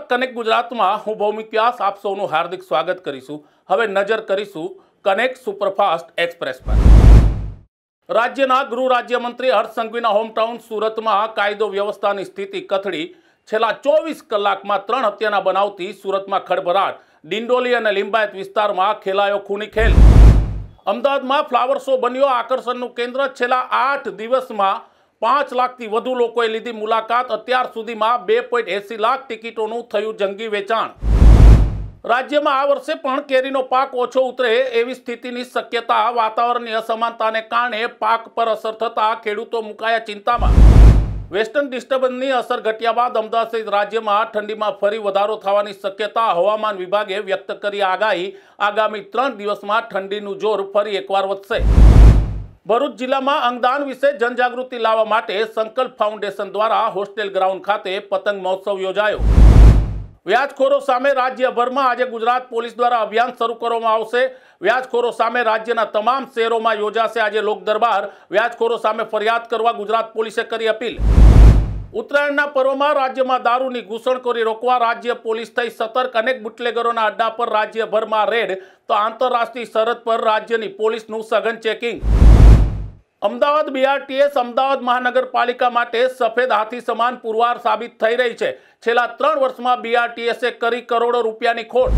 Connect ગુજરાતમાં હું ભૌમિક વ્યાસ આપ સૌનું હાર્દિક સ્વાગત કરીશું। હવે નજર કરીશું કનેક્ટ સુપરફાસ્ટ એક્સપ્રેસ પર। રાજ્યના ગૃહ રાજ્યમંત્રી હર્ષ સંઘવીના હોમટાઉન સુરતમાં કાયદો વ્યવસ્થાની સ્થિતિ કથળી। છેલ્લા 24 કલાકમાં 3 હત્યાના બનાવથી સુરતમાં ખળભળાટ। ડિંડોલી અને લિંબાયત વિસ્તારમાં ખેલાયો ખૂની ખેલ। અમદાવાદમાં ફ્લાવર શો બન્યો આકર્ષણનું કેન્દ્ર। છેલ્લા 8 દિવસમાં 5 લાખથી વધુ લોકોએ લીધી મુલાકાત। અત્યાર સુધીમાં 2.80 લાખ ટિકિટોનું થયું જંગી વેચાણ। રાજ્યમાં આ વર્ષે પણ કેરીનો પાક ઓછો ઉતરે એવી સ્થિતિની શક્યતા। વાતાવરણની અસમાનતાને કારણે પાક પર અસર થતાં ખેડૂતો મુકાયા ચિંતામાં। વેસ્ટર્ન ડિસ્ટર્બન્સની અસર ઘટ્યા બાદ અમદાવાદ સહિત રાજ્યમાં ઠંડીમાં ફરી વધારો થવાની શક્યતા। હવામાન વિભાગે વ્યક્ત કરી આગાહી। આગામી 3 દિવસમાં ઠંડીનું જોર ફરી એકવાર વધશે। ભરૂચ જિલ્લામાં અંગદાન વિશે જનજાગૃતિ લાવવા માટે સંકલ્પ ફાઉન્ડેશન દ્વારા હોસ્ટેલ ગ્રાઉન્ડ ખાતે પતંગ મહોત્સવ યોજાયો। વ્યાજખોરો સામે રાજ્યભરમાં આજે ગુજરાત પોલીસ દ્વારા અભિયાન શરૂ કરવામાં આવશે। વ્યાજખોરો સામે રાજ્યના તમામ શહેરોમાં યોજાશે આજે લોક દરબાર। વ્યાજખોરો સામે ફરિયાદ કરવા ગુજરાત પોલીસે કરી અપીલ। ઉત્તરાયણના પર્વમાં રાજ્યમાં દારૂની ઘૂસણખોરી રોકવા રાજ્ય પોલીસ થઈ સતર્ક। અનેક બુટલેગરોના અડ્ડા પર રાજ્યભરમાં રેડ તો આંતરરાષ્ટ્રીય સરહદ પર રાજ્યની પોલીસનું સઘન ચેકિંગ। અમદાવાદ બીઆરટીએસ અમદાવાદ મહાનગરપાલિકા માટે સફેદ હાથી સમાન પુરવાર સાબિત થઈ રહી છે। છેલ્લા 3 વર્ષમાં બીઆરટીએસે કરી કરોડો રૂપિયાની ખોટ।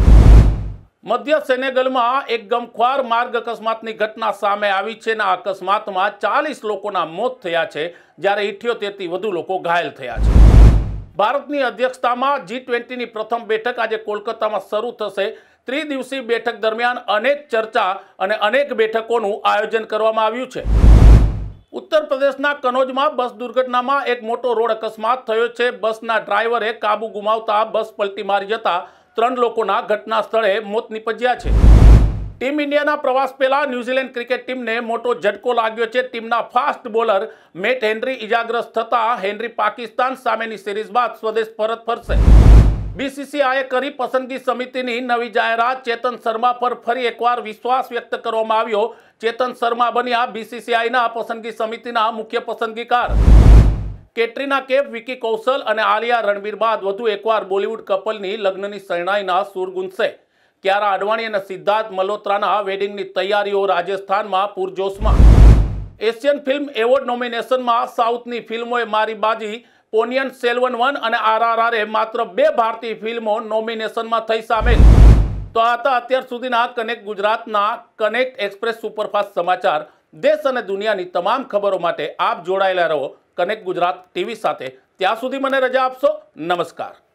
મધ્ય સેનેગલમાં એક ગમખ્વાર માર્ગ અકસ્માતની ઘટના સામે આવી છે। આ અકસ્માતમાં 40 લોકોના મોત થયા છે જ્યારે 78થી વધુ લોકો ઘાયલ થયા છે। ભારતની અધ્યક્ષતામાં G20ની પ્રથમ બેઠક આજે કોલકાતામાં શરૂ થશે। 3 દિવસીય બેઠક દરમિયાન અનેક ચર્ચા અને અનેક બેઠકોનું આયોજન કરવામાં આવ્યું છે। ઉત્તર પ્રદેશના કનોજમાં બસ દુર્ઘટનામાં એક મોટો રોડ અકસ્માત થયો છે। બસના ડ્રાઈવરે કાબુ ગુમાવતા બસ પલટી મારી જતા 3 લોકોના ઘટના સ્થળે મોત નીપજ્યા છે। ટીમ ઇન્ડિયાના પ્રવાસ પહેલા ન્યૂઝીલેન્ડ ક્રિકેટ ટીમને મોટો ઝટકો લાગ્યો છે। ટીમના ફાસ્ટ બોલર મેટ હેનરી ઇજાગ્રસ્ત થતા હેનરી પાકિસ્તાન સામેની સિરીઝ બાદ સ્વદેશ પરત ફરશે। બીસીસીઆઈએ કરી પસંદગી સમિતિની નવી જાહેરાત। ચેતન શર્મા પર ફરી એકવાર વિશ્વાસ વ્યક્ત કરવામાં આવ્યો। ચેતન શર્મા બન્યા બીસીસીઆઈના પસંદગી સમિતિના મુખ્ય પસંદગીકાર। કેટરીના કૈફ, વિકી કૌશલ અને આલિયા રણબીર બાદ વધુ એકવાર બોલિવૂડ કપલની લગ્નની શરણાઈના સૂર ગુંજશે। કિયારા અડવાણી અને સિદ્ધાર્થ મલ્હોત્રાના વેડિંગની તૈયારીઓ રાજસ્થાનમાં પૂરજોશમાં। એશિયન ફિલ્મ એવોર્ડ નોમિનેશનમાં સાઉથની ફિલ્મોએ મારી બાજી। પોનિયન સેલ્વન 1 અને આરઆરઆર માત્ર 2 ભારતીય ફિલ્મો નોમિનેશનમાં થઈ સામેલ। તો આ હતા અત્યાર સુધીના કનેક્ટ ગુજરાતના કનેક્ટ એક્સપ્રેસ સુપરફાસ્ટ સમાચાર। દેશ અને દુનિયાની તમામ ખબરો માટે આપ જોડાયેલા રહો કનેક્ટ ગુજરાત ટીવી સાથે। ત્યાં સુધી મને રજા આપશો। નમસ્કાર।